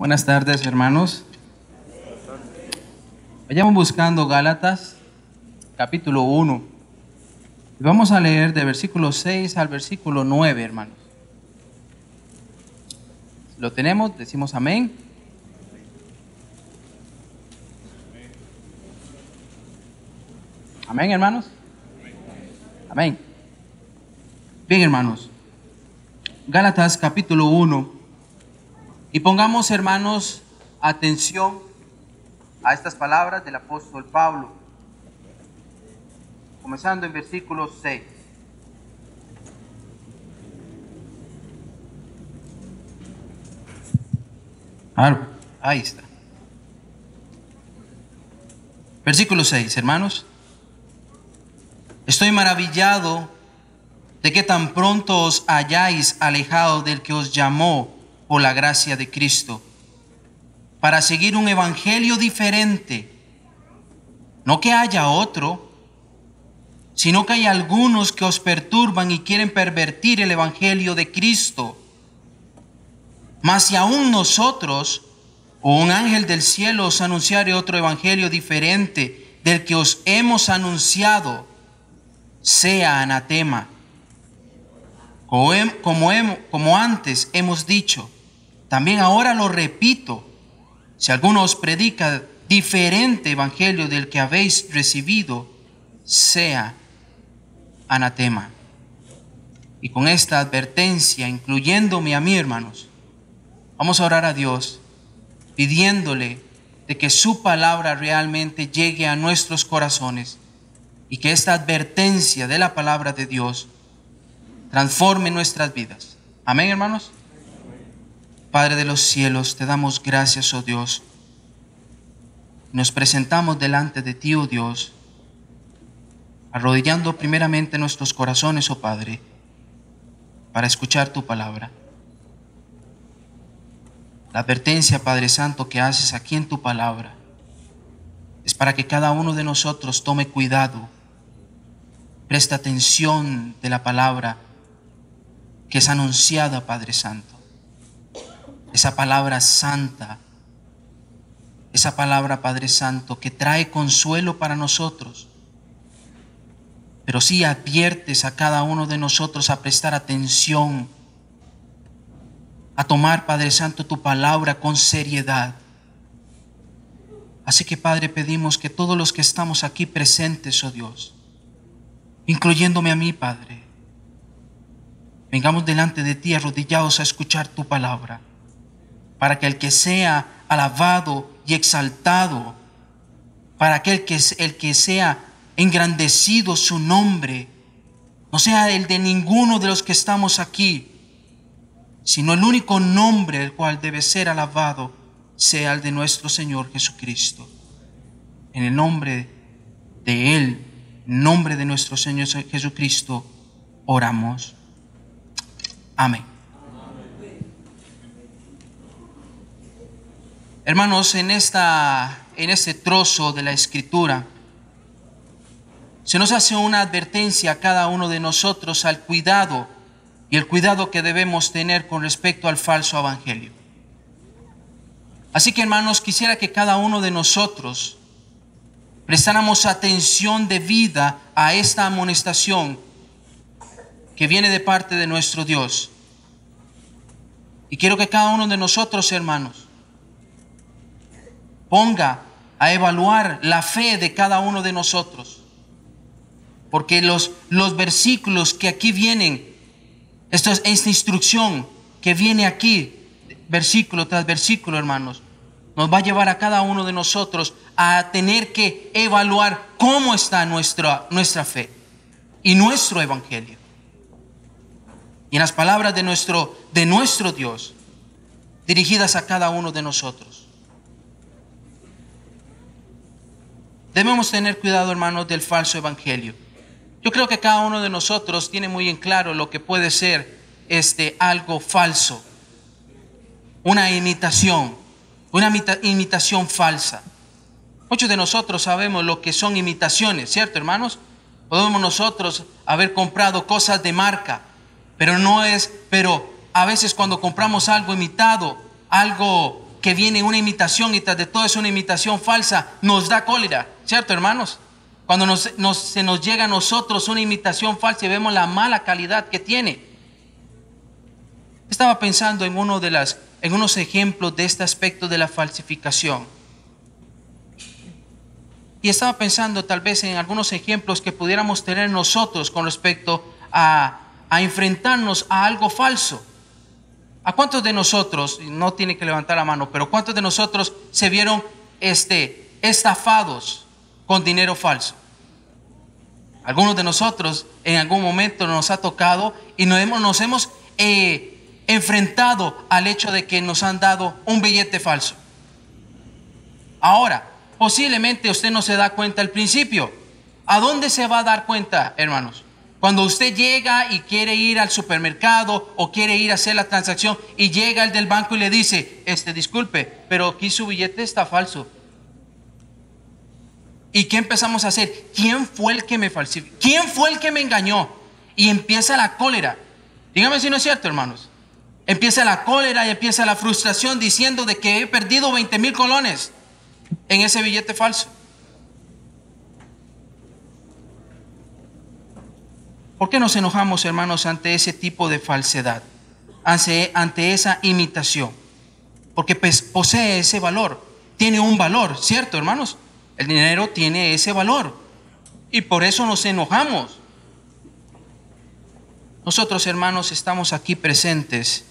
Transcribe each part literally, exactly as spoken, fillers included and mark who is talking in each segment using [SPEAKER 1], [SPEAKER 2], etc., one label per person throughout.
[SPEAKER 1] Buenas tardes, hermanos. Vayamos buscando Gálatas, capítulo uno. Y vamos a leer de versículo seis al versículo nueve, hermanos. Si lo tenemos, decimos amén. Amén, hermanos. Amén. Bien, hermanos. Gálatas, capítulo uno. Y pongamos, hermanos, atención a estas palabras del apóstol Pablo, comenzando en versículo seis. Ah, ahí está. Versículo seis, hermanos. Estoy maravillado de que tan pronto os hayáis alejado del que os llamó por la gracia de Cristo, para seguir un evangelio diferente. No que haya otro, sino que hay algunos que os perturban y quieren pervertir el evangelio de Cristo. Mas si aún nosotros o un ángel del cielo os anunciare otro evangelio diferente del que os hemos anunciado, sea anatema. Como, como, como antes hemos dicho, también ahora lo repito: si alguno os predica diferente evangelio del que habéis recibido, sea anatema. Y con esta advertencia, incluyéndome a mí, hermanos, vamos a orar a Dios, pidiéndole de que su palabra realmente llegue a nuestros corazones y que esta advertencia de la palabra de Dios transforme nuestras vidas. Amén, hermanos. Padre de los cielos, te damos gracias, oh Dios. Nos presentamos delante de ti, oh Dios, arrodillando primeramente nuestros corazones, oh Padre, para escuchar tu palabra. La advertencia, Padre Santo, que haces aquí en tu palabra es para que cada uno de nosotros tome cuidado, preste atención de la palabra que es anunciada, Padre Santo. Esa palabra santa, esa palabra, Padre Santo, que trae consuelo para nosotros, pero sí adviertes a cada uno de nosotros a prestar atención, a tomar, Padre Santo, tu palabra con seriedad. Así que, Padre, pedimos que todos los que estamos aquí presentes, oh Dios, incluyéndome a mí, Padre, vengamos delante de ti arrodillados a escuchar tu palabra, para que el que sea alabado y exaltado, para que el que, el que sea engrandecido su nombre, no sea el de ninguno de los que estamos aquí, sino el único nombre el cual debe ser alabado sea el de nuestro Señor Jesucristo. En el nombre de Él, en nombre de nuestro Señor Jesucristo, oramos. Amén. Hermanos, en, esta, en este trozo de la Escritura se nos hace una advertencia a cada uno de nosotros al cuidado y el cuidado que debemos tener con respecto al falso evangelio. Así que, hermanos, quisiera que cada uno de nosotros prestáramos atención debida a esta amonestación que viene de parte de nuestro Dios. Y quiero que cada uno de nosotros, hermanos, ponga a evaluar la fe de cada uno de nosotros. Porque los, los versículos que aquí vienen, esto es, esta instrucción que viene aquí, versículo tras versículo, hermanos, nos va a llevar a cada uno de nosotros a tener que evaluar cómo está nuestra, nuestra fe y nuestro evangelio. Y en las palabras de nuestro, de nuestro Dios, dirigidas a cada uno de nosotros. Debemos tener cuidado, hermanos, del falso evangelio. Yo creo que cada uno de nosotros tiene muy en claro lo que puede ser este, algo falso. Una imitación, una imita- imitación falsa. Muchos de nosotros sabemos lo que son imitaciones, ¿cierto, hermanos? Podemos nosotros haber comprado cosas de marca, pero no es, pero a veces cuando compramos algo imitado, algo que viene una imitación y tras de todo es una imitación falsa, nos da cólera, ¿cierto, hermanos? Cuando nos, nos, se nos llega a nosotros una imitación falsa y vemos la mala calidad que tiene. Estaba pensando en, uno de las, en unos ejemplos de este aspecto de la falsificación. Y estaba pensando tal vez en algunos ejemplos que pudiéramos tener nosotros con respecto a, a enfrentarnos a algo falso. ¿A cuántos de nosotros, no tiene que levantar la mano, pero cuántos de nosotros se vieron este, estafados con dinero falso? Algunos de nosotros en algún momento nos ha tocado y nos hemos, nos hemos eh, enfrentado al hecho de que nos han dado un billete falso. Ahora, posiblemente usted no se da cuenta al principio. ¿A dónde se va a dar cuenta, hermanos? Cuando usted llega y quiere ir al supermercado o quiere ir a hacer la transacción y llega el del banco y le dice, este, disculpe, pero aquí su billete está falso. ¿Y qué empezamos a hacer? ¿Quién fue el que me falsificó? ¿Quién fue el que me engañó? Y empieza la cólera. Dígame si no es cierto, hermanos. Empieza la cólera y empieza la frustración diciendo de que he perdido veinte mil colones en ese billete falso. ¿Por qué nos enojamos, hermanos, ante ese tipo de falsedad? Ante, ante esa imitación. Porque pues, posee ese valor. Tiene un valor, ¿cierto, hermanos? El dinero tiene ese valor. Y por eso nos enojamos. Nosotros, hermanos, estamos aquí presentes.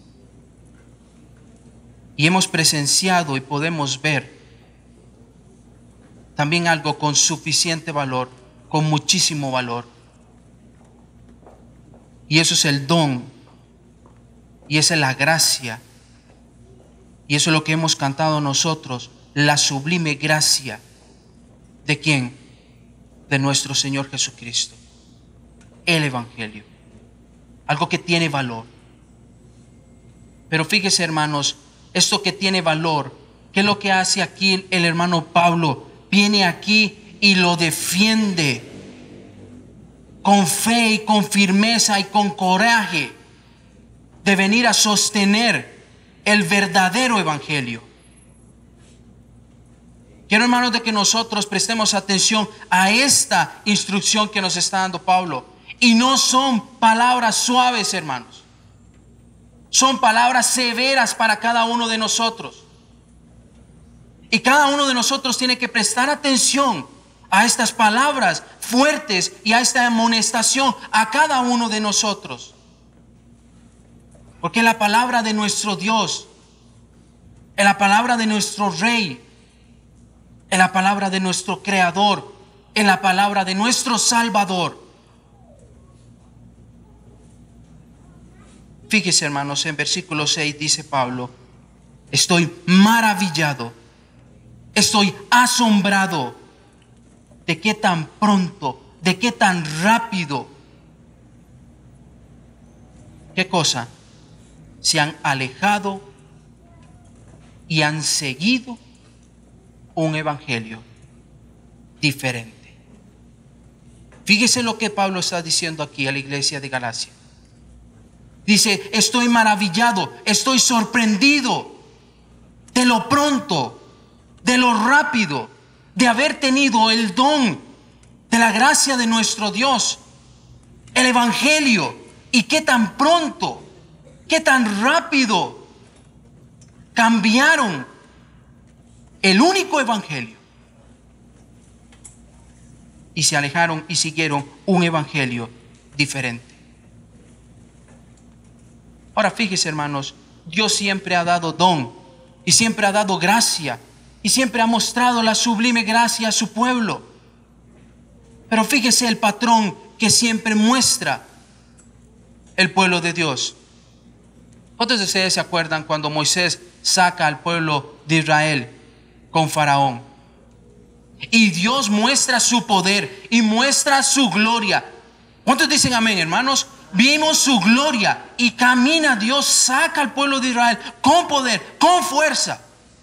[SPEAKER 1] Y hemos presenciado y podemos ver también algo con suficiente valor, con muchísimo valor. Y eso es el don. Y esa es la gracia. Y eso es lo que hemos cantado nosotros. La sublime gracia. ¿De quién? De nuestro Señor Jesucristo. El Evangelio. Algo que tiene valor. Pero fíjese, hermanos, esto que tiene valor, ¿qué es lo que hace aquí el hermano Pablo? Viene aquí y lo defiende con fe y con firmeza y con coraje de venir a sostener el verdadero evangelio. Quiero, hermanos, de que nosotros prestemos atención a esta instrucción que nos está dando Pablo. Y no son palabras suaves, hermanos. Son palabras severas para cada uno de nosotros. Y cada uno de nosotros tiene que prestar atención a estas palabras fuertes y a esta amonestación a cada uno de nosotros. Porque la palabra de nuestro Dios, es la palabra de nuestro Rey, es la palabra de nuestro Creador, es la palabra de nuestro Salvador. Fíjese, hermanos, en versículo seis dice Pablo, estoy maravillado, estoy asombrado de qué tan pronto, de qué tan rápido, ¿qué cosa? Se han alejado y han seguido un evangelio diferente. Fíjese lo que Pablo está diciendo aquí a la iglesia de Galacia. Dice, estoy maravillado, estoy sorprendido de lo pronto, de lo rápido, de haber tenido el don de la gracia de nuestro Dios, el evangelio, y qué tan pronto, qué tan rápido cambiaron el único evangelio y se alejaron y siguieron un evangelio diferente. Ahora fíjese, hermanos, Dios siempre ha dado don y siempre ha dado gracia y siempre ha mostrado la sublime gracia a su pueblo. Pero fíjese el patrón que siempre muestra el pueblo de Dios. ¿Cuántos de ustedes se acuerdan cuando Moisés saca al pueblo de Israel con Faraón? Y Dios muestra su poder y muestra su gloria. ¿Cuántos dicen amén, hermanos? Vimos su gloria y camina Dios, saca al pueblo de Israel con poder, con fuerza.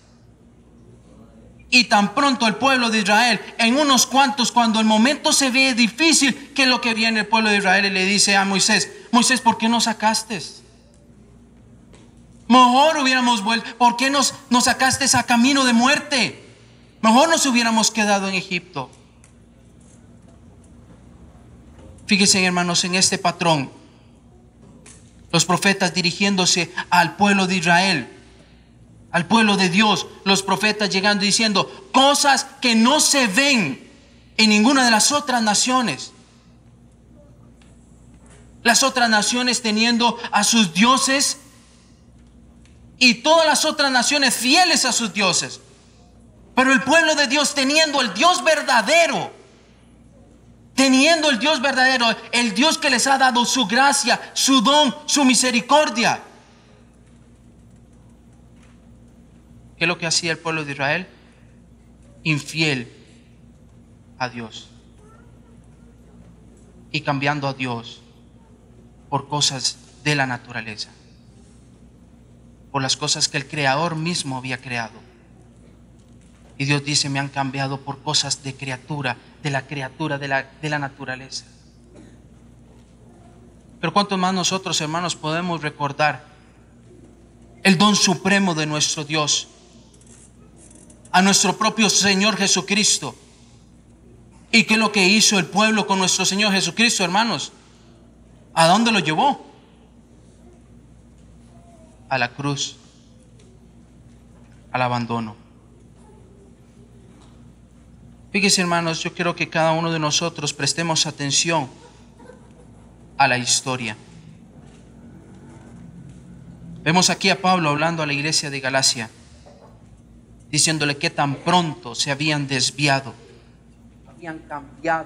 [SPEAKER 1] Y tan pronto el pueblo de Israel, en unos cuantos, cuando el momento se ve difícil, ¿qué es lo que viene el pueblo de Israel y le dice a Moisés? Moisés, ¿por qué no sacaste? Mejor hubiéramos vuelto. ¿Por qué nos, nos sacaste a camino de muerte? Mejor nos hubiéramos quedado en Egipto. Fíjense, hermanos, en este patrón. Los profetas dirigiéndose al pueblo de Israel, al pueblo de Dios. Los profetas llegando y diciendo cosas que no se ven en ninguna de las otras naciones. Las otras naciones teniendo a sus dioses y todas las otras naciones fieles a sus dioses. Pero el pueblo de Dios teniendo el Dios verdadero. Teniendo el Dios verdadero, el Dios que les ha dado su gracia, su don, su misericordia. ¿Qué es lo que hacía el pueblo de Israel? Infiel a Dios. Y cambiando a Dios por cosas de la naturaleza. Por las cosas que el Creador mismo había creado. Y Dios dice, me han cambiado por cosas de criatura, de la criatura, de la, de la naturaleza. Pero cuánto más nosotros, hermanos, podemos recordar el don supremo de nuestro Dios, a nuestro propio Señor Jesucristo. ¿Y qué es lo que hizo el pueblo con nuestro Señor Jesucristo, hermanos? ¿A dónde lo llevó? A la cruz, al abandono. Fíjense, hermanos, yo quiero que cada uno de nosotros prestemos atención a la historia. Vemos aquí a Pablo hablando a la iglesia de Galacia, diciéndole que tan pronto se habían desviado, habían cambiado.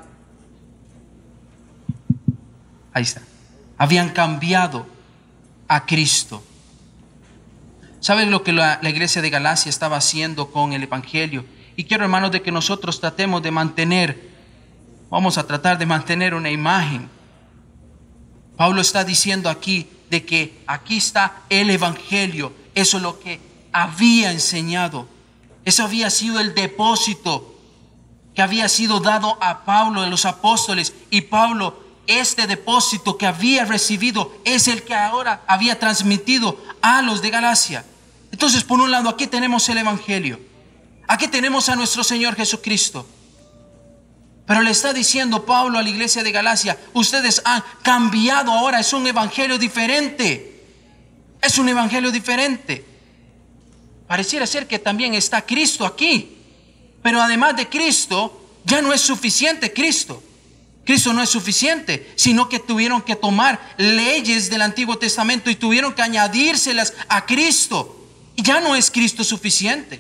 [SPEAKER 1] Ahí está. Habían cambiado a Cristo. ¿Saben lo que la, la iglesia de Galacia estaba haciendo con el evangelio? Y quiero, hermanos, de que nosotros tratemos de mantener, vamos a tratar de mantener una imagen. Pablo está diciendo aquí de que aquí está el evangelio. Eso es lo que había enseñado. Eso había sido el depósito que había sido dado a Pablo de los apóstoles. Y Pablo, este depósito que había recibido es el que ahora había transmitido a los de Galacia. Entonces, por un lado, aquí tenemos el evangelio. Aquí tenemos a nuestro Señor Jesucristo. Pero le está diciendo Pablo a la iglesia de Galacia, ustedes han cambiado ahora, es un evangelio diferente. Es un evangelio diferente. Pareciera ser que también está Cristo aquí. Pero además de Cristo, ya no es suficiente Cristo. Cristo no es suficiente, sino que tuvieron que tomar leyes del Antiguo Testamento y tuvieron que añadírselas a Cristo. Y ya no es Cristo suficiente.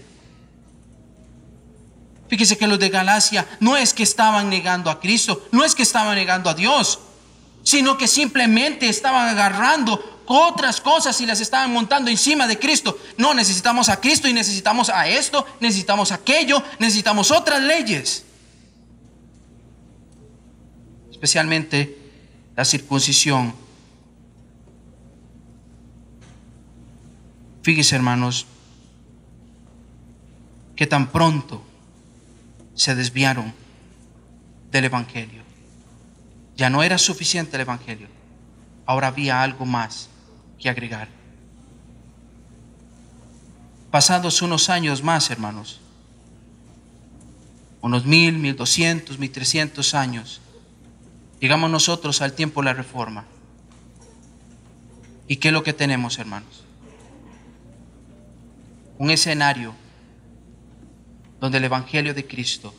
[SPEAKER 1] Fíjese que los de Galacia no es que estaban negando a Cristo, no es que estaban negando a Dios, sino que simplemente estaban agarrando otras cosas y las estaban montando encima de Cristo. No, necesitamos a Cristo y necesitamos a esto, necesitamos aquello, necesitamos otras leyes. Especialmente la circuncisión. Fíjese, hermanos, que tan pronto se desviaron del evangelio. Ya no era suficiente el evangelio. Ahora había algo más que agregar. Pasados unos años más, hermanos, unos mil, mil doscientos, mil trescientos años, llegamos nosotros al tiempo de la Reforma. ¿Y qué es lo que tenemos, hermanos? Un escenario donde el evangelio de Cristo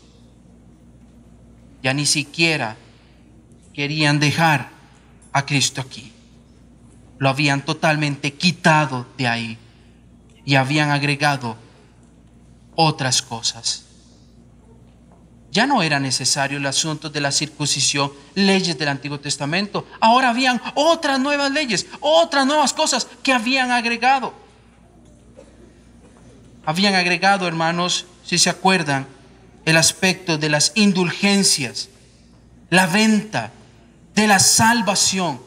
[SPEAKER 1] ya ni siquiera querían dejar a Cristo aquí. Lo habían totalmente quitado de ahí y habían agregado otras cosas. Ya no era necesario el asunto de la circuncisión, leyes del Antiguo Testamento. Ahora habían otras nuevas leyes, otras nuevas cosas que habían agregado. Habían agregado, hermanos, si se acuerdan, el aspecto de las indulgencias, la venta de la salvación.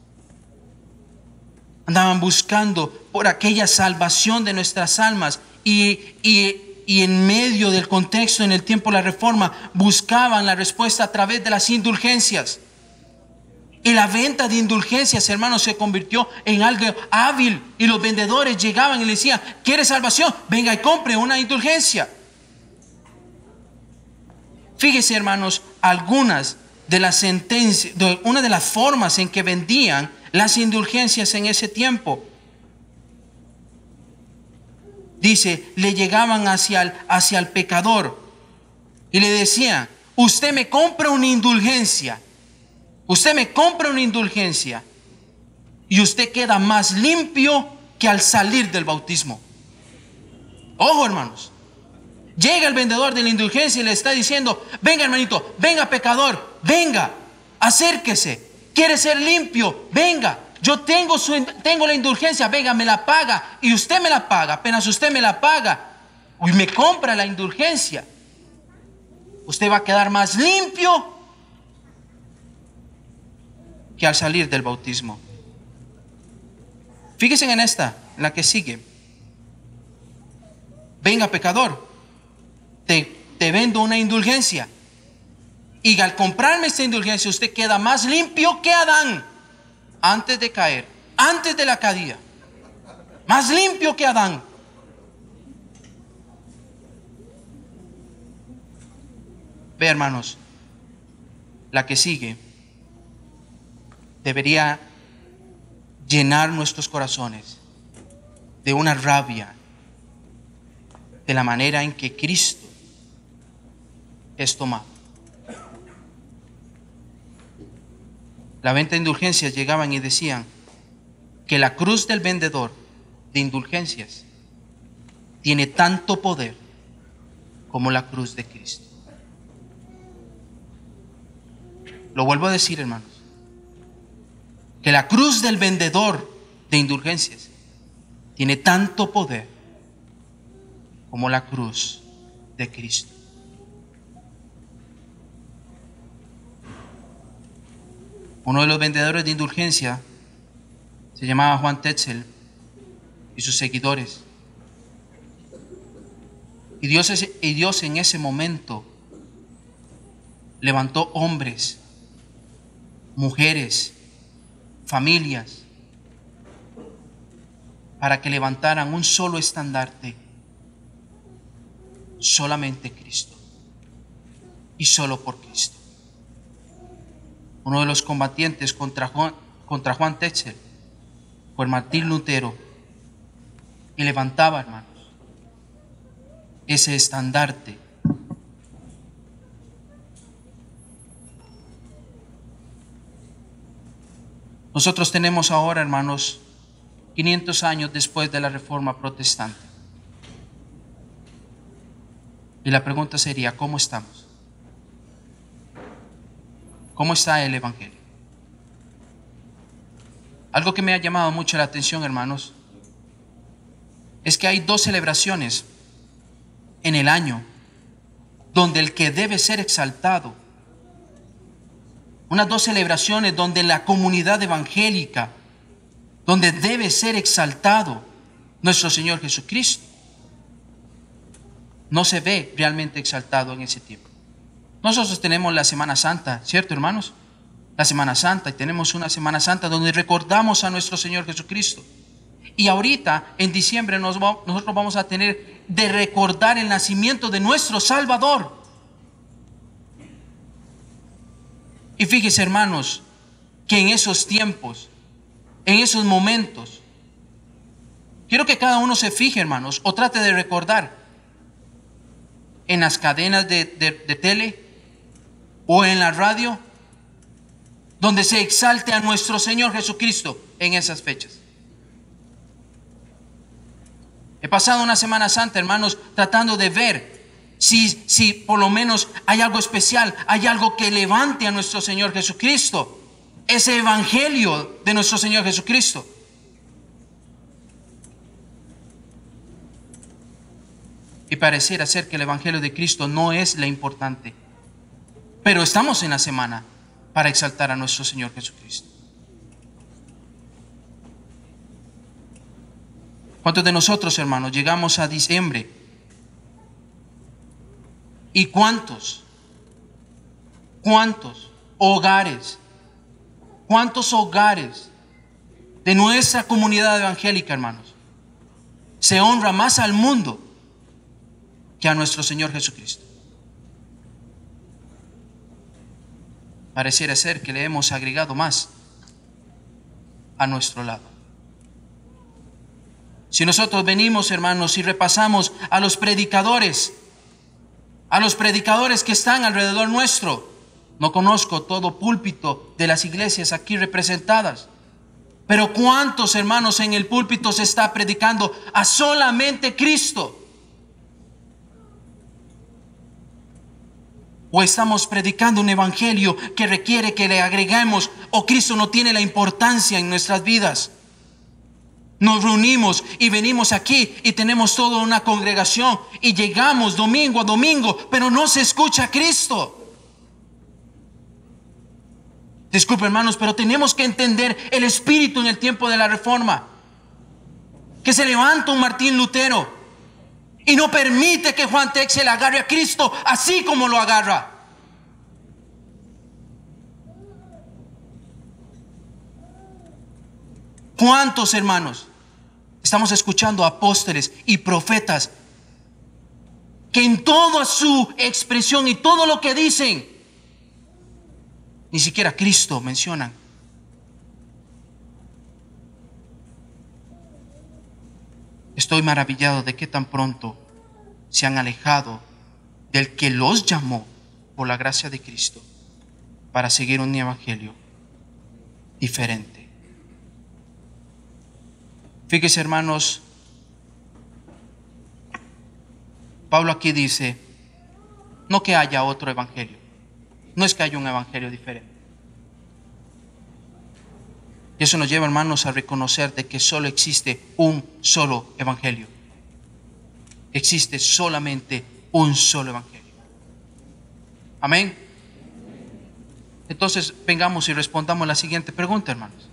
[SPEAKER 1] Andaban buscando por aquella salvación de nuestras almas y, y, y en medio del contexto, en el tiempo de la Reforma, buscaban la respuesta a través de las indulgencias. Y la venta de indulgencias, hermanos, se convirtió en algo hábil. Y los vendedores llegaban y le decían: ¿quiere salvación? Venga y compre una indulgencia. Fíjese, hermanos, algunas de las sentencias, de una de las formas en que vendían las indulgencias en ese tiempo. Dice, le llegaban hacia el, hacia el pecador y le decían: usted me compra una indulgencia. Usted me compra una indulgencia y usted queda más limpio que al salir del bautismo. Ojo, hermanos. Llega el vendedor de la indulgencia y le está diciendo: venga, hermanito, venga, pecador, venga, acérquese. ¿Quiere ser limpio? Venga, yo tengo, su, tengo la indulgencia, venga, me la paga. Y usted me la paga. Apenas usted me la paga y me compra la indulgencia, usted va a quedar más limpio que al salir del bautismo. Fíjense en esta, la que sigue. Venga, pecador, te, te vendo una indulgencia. Y al comprarme esta indulgencia, usted queda más limpio que Adán antes de caer, antes de la caída. Más limpio que Adán. Ve, hermanos, la que sigue debería llenar nuestros corazones de una rabia de la manera en que Cristo es tomado. La venta de indulgencias llegaban y decían que la cruz del vendedor de indulgencias tiene tanto poder como la cruz de Cristo. Lo vuelvo a decir, hermanos, que la cruz del vendedor de indulgencias tiene tanto poder como la cruz de Cristo. Uno de los vendedores de indulgencia se llamaba Juan Tetzel y sus seguidores. Y Dios, y Dios en ese momento levantó hombres, mujeres, familias, para que levantaran un solo estandarte: solamente Cristo y solo por Cristo. Uno de los combatientes contra Juan, contra Juan Tetzel fue Martín Lutero, y levantaba, hermanos, ese estandarte. Nosotros tenemos ahora, hermanos, quinientos años después de la Reforma Protestante. Y la pregunta sería: ¿cómo estamos? ¿Cómo está el Evangelio? Algo que me ha llamado mucho la atención, hermanos, es que hay dos celebraciones en el año donde el que debe ser exaltado, unas dos celebraciones donde la comunidad evangélica, donde debe ser exaltado nuestro Señor Jesucristo, no se ve realmente exaltado en ese tiempo. Nosotros tenemos la Semana Santa, ¿cierto, hermanos? La Semana Santa, y tenemos una Semana Santa donde recordamos a nuestro Señor Jesucristo. Y ahorita, en diciembre, nos va, nosotros vamos a tener de recordar el nacimiento de nuestro Salvador. Y fíjese, hermanos, que en esos tiempos, en esos momentos, quiero que cada uno se fije, hermanos, o trate de recordar en las cadenas de, de, de tele o en la radio, donde se exalte a nuestro Señor Jesucristo en esas fechas. He pasado una Semana Santa, hermanos, tratando de ver si, si por lo menos hay algo especial, hay algo que levante a nuestro Señor Jesucristo, ese evangelio de nuestro Señor Jesucristo. Y pareciera ser que el evangelio de Cristo no es la importante. Pero estamos en la semana para exaltar a nuestro Señor Jesucristo. ¿Cuántos de nosotros, hermanos, llegamos a diciembre? ¿Y cuántos, cuántos hogares ¿Cuántos hogares de nuestra comunidad evangélica, hermanos, se honra más al mundo que a nuestro Señor Jesucristo? Pareciera ser que le hemos agregado más a nuestro lado. Si nosotros venimos, hermanos, y repasamos a los predicadores, a los predicadores que están alrededor nuestro, no conozco todo púlpito de las iglesias aquí representadas, pero ¿cuántos, hermanos, en el púlpito se está predicando a solamente Cristo? ¿O estamos predicando un evangelio que requiere que le agreguemos, o Cristo no tiene la importancia en nuestras vidas? Nos reunimos y venimos aquí y tenemos toda una congregación y llegamos domingo a domingo, pero no se escucha a Cristo. Disculpe, hermanos, pero tenemos que entender el espíritu en el tiempo de la Reforma. Que se levanta un Martín Lutero y no permite que Juan Texel agarre a Cristo así como lo agarra. ¿Cuántos, hermanos, estamos escuchando apóstoles y profetas que en toda su expresión y todo lo que dicen, ni siquiera Cristo mencionan? Estoy maravillado de que tan pronto se han alejado del que los llamó por la gracia de Cristo para seguir un evangelio diferente. Fíjese, hermanos, Pablo aquí dice, no que haya otro evangelio, no es que haya un evangelio diferente. Y eso nos lleva, hermanos, a reconocer de que solo existe un solo evangelio. Existe solamente un solo evangelio. Amén. Entonces, vengamos y respondamos la siguiente pregunta, hermanos.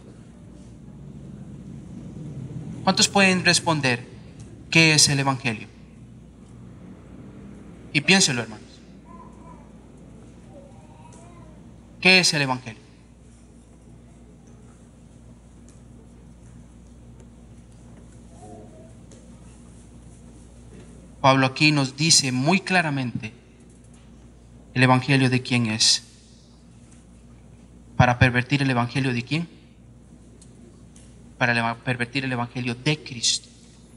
[SPEAKER 1] ¿Cuántos pueden responder qué es el evangelio? Y piénselo, hermanos. ¿Qué es el evangelio? Pablo aquí nos dice muy claramente el evangelio de quién es. ¿Para pervertir el evangelio de quién? Para pervertir el evangelio de Cristo.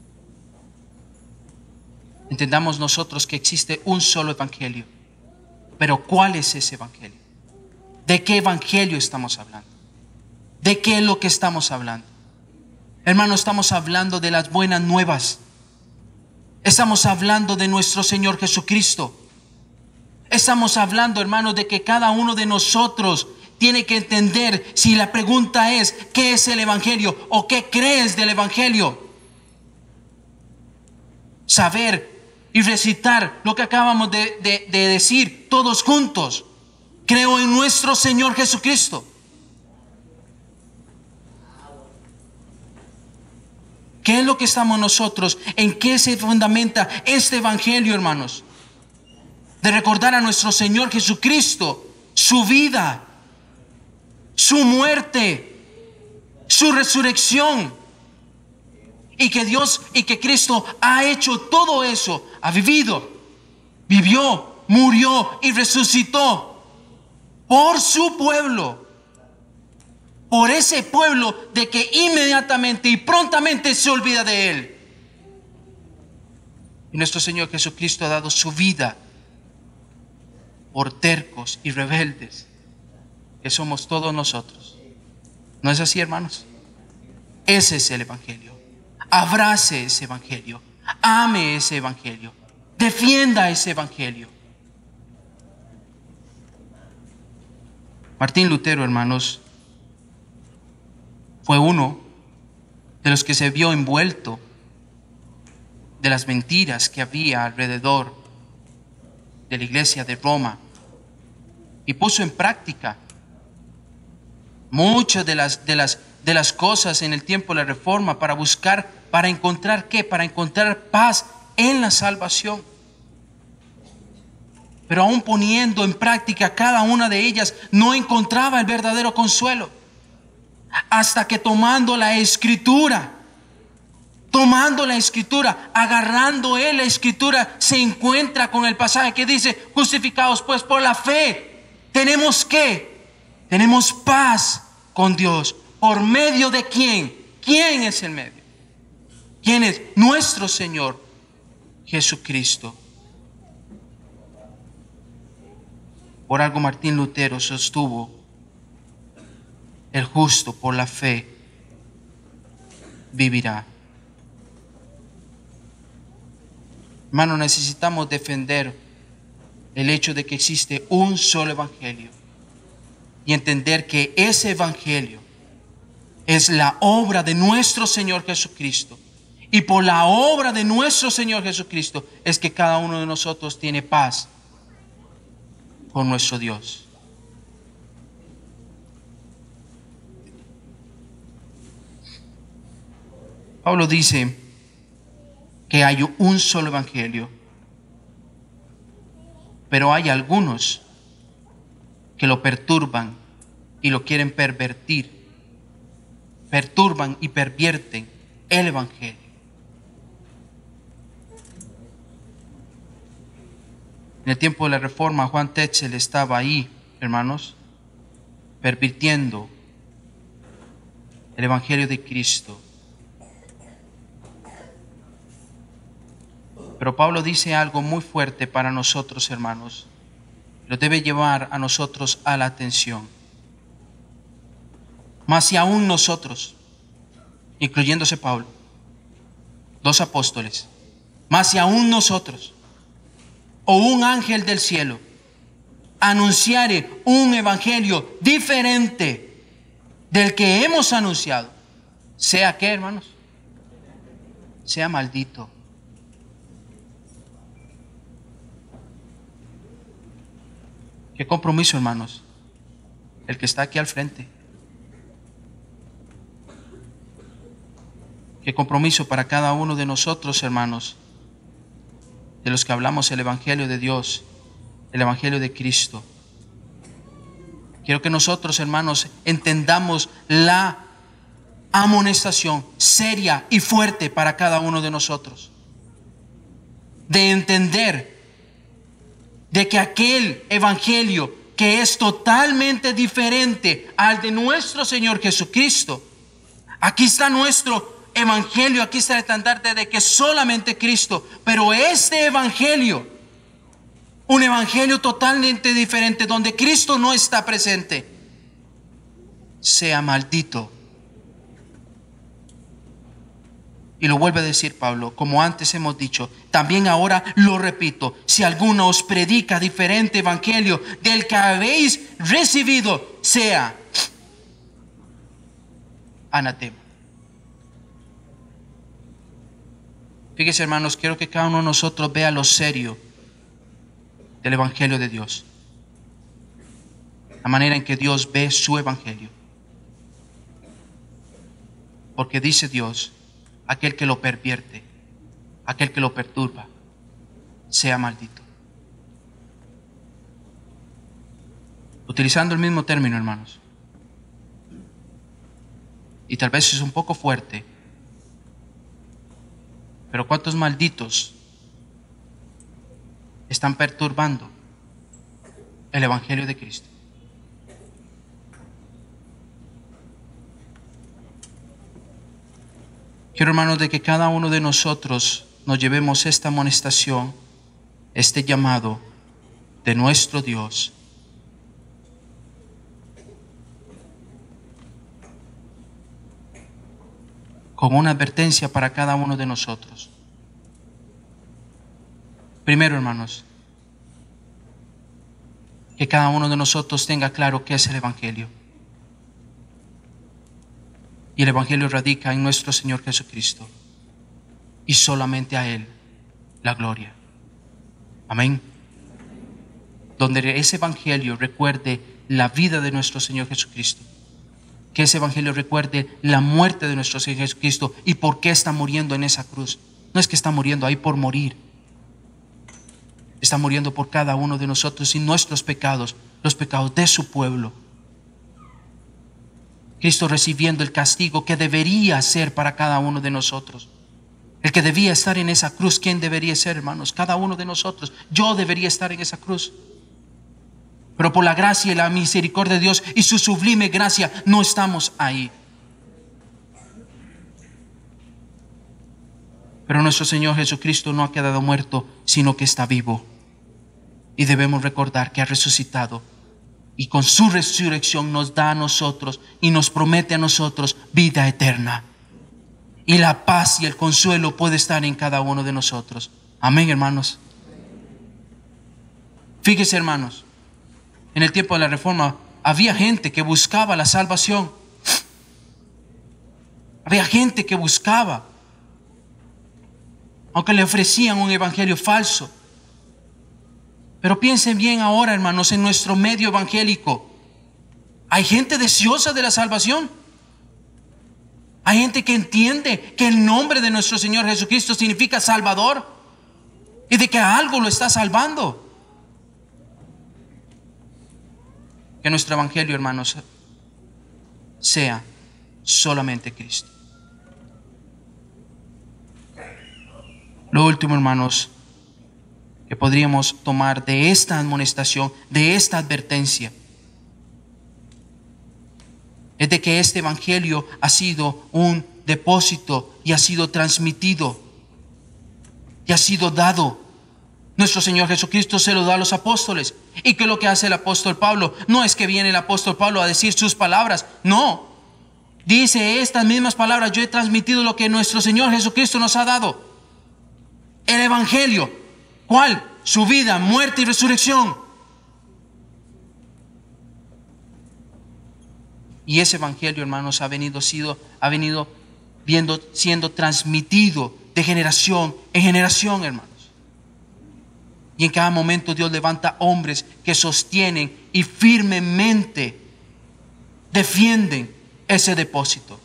[SPEAKER 1] Entendamos nosotros que existe un solo evangelio. Pero ¿cuál es ese evangelio? ¿De qué evangelio estamos hablando? ¿De qué es lo que estamos hablando? Hermano, estamos hablando de las buenas nuevas. Estamos hablando de nuestro Señor Jesucristo. Estamos hablando, hermanos, de que cada uno de nosotros tiene que entender, si la pregunta es ¿qué es el evangelio? ¿O qué crees del evangelio? Saber y recitar lo que acabamos de, de, de decir todos juntos. Creo en nuestro Señor Jesucristo. ¿Qué es lo que estamos nosotros? ¿En qué se fundamenta este evangelio, hermanos? De recordar a nuestro Señor Jesucristo, su vida, su muerte, su resurrección, y que Dios y que Cristo ha hecho todo eso, ha vivido, vivió, murió y resucitó por su pueblo, por ese pueblo de que inmediatamente y prontamente se olvida de él. Y nuestro Señor Jesucristo ha dado su vida por tercos y rebeldes, que somos todos nosotros. ¿No es así, hermanos? Ese es el evangelio. Abrace ese evangelio. Ame ese evangelio. Defienda ese evangelio. Martín Lutero, hermanos, fue uno de los que se vio envuelto de las mentiras que había alrededor de la iglesia de Roma y puso en práctica muchas de las, de las, de las cosas en el tiempo de la Reforma para buscar, para encontrar ¿qué? Para encontrar paz en la salvación. Pero aún poniendo en práctica cada una de ellas, no encontraba el verdadero consuelo. hasta que tomando la escritura, tomando la escritura, agarrando él la escritura, se encuentra con el pasaje que dice: justificados pues por la fe, tenemos que, tenemos paz con Dios. ¿Por medio de quién? ¿Quién es el medio? ¿Quién es? Nuestro Señor Jesucristo. Por algo Martín Lutero sostuvo: el justo por la fe vivirá. Hermano, necesitamos defender el hecho de que existe un solo evangelio y entender que ese evangelio es la obra de nuestro Señor Jesucristo. Y por la obra de nuestro Señor Jesucristo es que cada uno de nosotros tiene paz con nuestro Dios. Pablo dice que hay un solo evangelio, pero hay algunos que lo perturban y lo quieren pervertir. Perturban y pervierten el evangelio. En el tiempo de la Reforma, Juan Tetzel estaba ahí, hermanos, pervirtiendo el evangelio de Cristo. Pero Pablo dice algo muy fuerte para nosotros, hermanos. Lo debe llevar a nosotros a la atención. Mas si aún nosotros, incluyéndose Pablo, dos apóstoles, mas si aún nosotros, o un ángel del cielo, anunciare un evangelio diferente del que hemos anunciado, sea que, hermanos, sea maldito. Qué compromiso, hermanos, el que está aquí al frente. Qué compromiso para cada uno de nosotros, hermanos, de los que hablamos el evangelio de Dios, el evangelio de Cristo. Quiero que nosotros, hermanos, entendamos la amonestación seria y fuerte para cada uno de nosotros, de entender de que aquel evangelio que es totalmente diferente al de nuestro Señor Jesucristo, aquí está nuestro evangelio, aquí está el estandarte de que solamente Cristo, pero este evangelio, un evangelio totalmente diferente donde Cristo no está presente, sea maldito. Y lo vuelve a decir Pablo, como antes hemos dicho, también ahora lo repito: si alguno os predica diferente evangelio del que habéis recibido, sea anatema. Fíjense, hermanos, quiero que cada uno de nosotros vea lo serio del evangelio de Dios, la manera en que Dios ve su evangelio. Porque dice Dios: aquel que lo pervierte, aquel que lo perturba, sea maldito. Utilizando el mismo término, hermanos, y tal vez es un poco fuerte, pero ¿cuántos malditos están perturbando el evangelio de Cristo? Quiero, hermanos, de que cada uno de nosotros nos llevemos esta amonestación, este llamado de nuestro Dios. Como una advertencia para cada uno de nosotros. Primero, hermanos, que cada uno de nosotros tenga claro qué es el evangelio. Y el evangelio radica en nuestro Señor Jesucristo, y solamente a Él la gloria. Amén. Donde ese evangelio recuerde la vida de nuestro Señor Jesucristo, que ese evangelio recuerde la muerte de nuestro Señor Jesucristo y por qué está muriendo en esa cruz. No es que está muriendo ahí por morir, está muriendo por cada uno de nosotros y nuestros pecados, los pecados de su pueblo. Cristo recibiendo el castigo que debería ser para cada uno de nosotros. El que debía estar en esa cruz, ¿quién debería ser, hermanos? Cada uno de nosotros. Yo debería estar en esa cruz. Pero por la gracia y la misericordia de Dios y su sublime gracia, no estamos ahí. Pero nuestro Señor Jesucristo no ha quedado muerto, sino que está vivo. Y debemos recordar que ha resucitado. Y con su resurrección nos da a nosotros y nos promete a nosotros vida eterna. Y la paz y el consuelo puede estar en cada uno de nosotros. Amén, hermanos. Fíjese, hermanos, en el tiempo de la Reforma había gente que buscaba la salvación. Había gente que buscaba, aunque le ofrecían un evangelio falso. Pero piensen bien ahora, hermanos, en nuestro medio evangélico. Hay gente deseosa de la salvación. Hay gente que entiende que el nombre de nuestro Señor Jesucristo significa Salvador y de que algo lo está salvando. Que nuestro evangelio, hermanos, sea solamente Cristo. Lo último, hermanos, que podríamos tomar de esta amonestación, de esta advertencia, es de que este evangelio ha sido un depósito y ha sido transmitido y ha sido dado. Nuestro Señor Jesucristo se lo da a los apóstoles. ¿Y qué es lo que hace el apóstol Pablo? No es que viene el apóstol Pablo a decir sus palabras, no. Dice estas mismas palabras: yo he transmitido lo que nuestro Señor Jesucristo nos ha dado. El evangelio. ¿Cuál? Su vida, muerte y resurrección. Y ese evangelio, hermanos, ha venido, sido, ha venido viendo, siendo transmitido de generación en generación, hermanos. Y en cada momento Dios levanta hombres que sostienen y firmemente defienden ese depósito.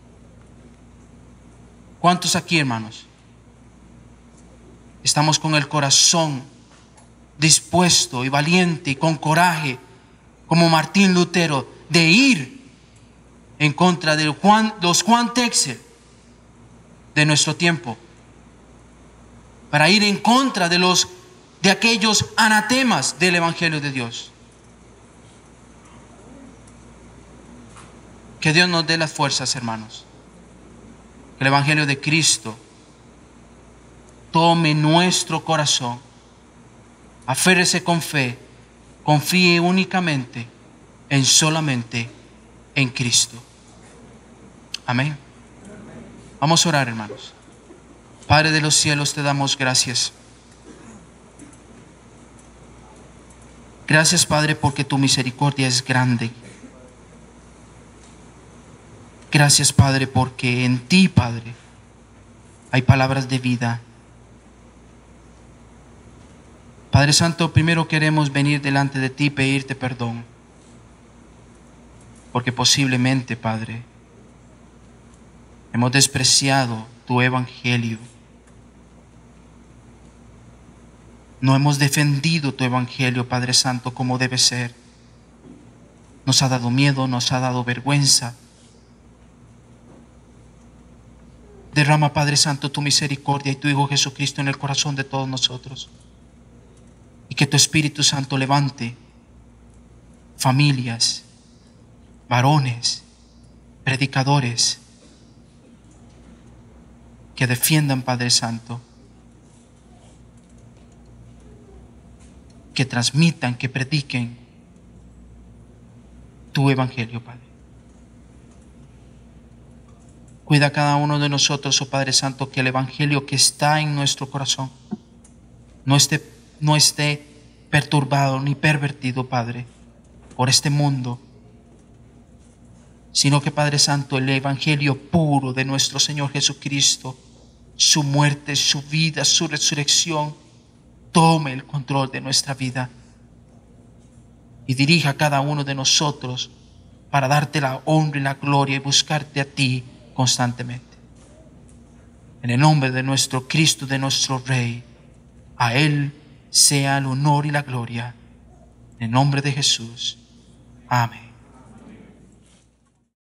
[SPEAKER 1] ¿Cuántos aquí, hermanos, estamos con el corazón dispuesto y valiente y con coraje, como Martín Lutero, de ir en contra de Juan, los Juan Texel de nuestro tiempo, para ir en contra de los de aquellos anatemas del evangelio de Dios? Que Dios nos dé las fuerzas, hermanos. Que el evangelio de Cristo tome nuestro corazón, aférrese con fe, confíe únicamente en solamente en Cristo. Amén. Vamos a orar, hermanos. Padre de los cielos, te damos gracias. Gracias, Padre, porque tu misericordia es grande. Gracias, Padre, porque en ti, Padre, hay palabras de vida. Padre Santo, primero queremos venir delante de ti y pedirte perdón, porque posiblemente, Padre, hemos despreciado tu evangelio. No hemos defendido tu evangelio, Padre Santo, como debe ser. Nos ha dado miedo, nos ha dado vergüenza. Derrama, Padre Santo, tu misericordia y tu Hijo Jesucristo en el corazón de todos nosotros. Y que tu Espíritu Santo levante familias, varones, predicadores, que defiendan, Padre Santo, que transmitan, que prediquen tu evangelio, Padre. Cuida a cada uno de nosotros, oh Padre Santo, que el evangelio que está en nuestro corazón no esté, no esté perturbado ni pervertido, Padre, por este mundo, sino que, Padre Santo, el evangelio puro de nuestro Señor Jesucristo, su muerte, su vida, su resurrección, tome el control de nuestra vida y dirija a cada uno de nosotros para darte la honra y la gloria y buscarte a ti constantemente. En el nombre de nuestro Cristo, de nuestro Rey, a Él sea el honor y la gloria. En el nombre de Jesús. Amén.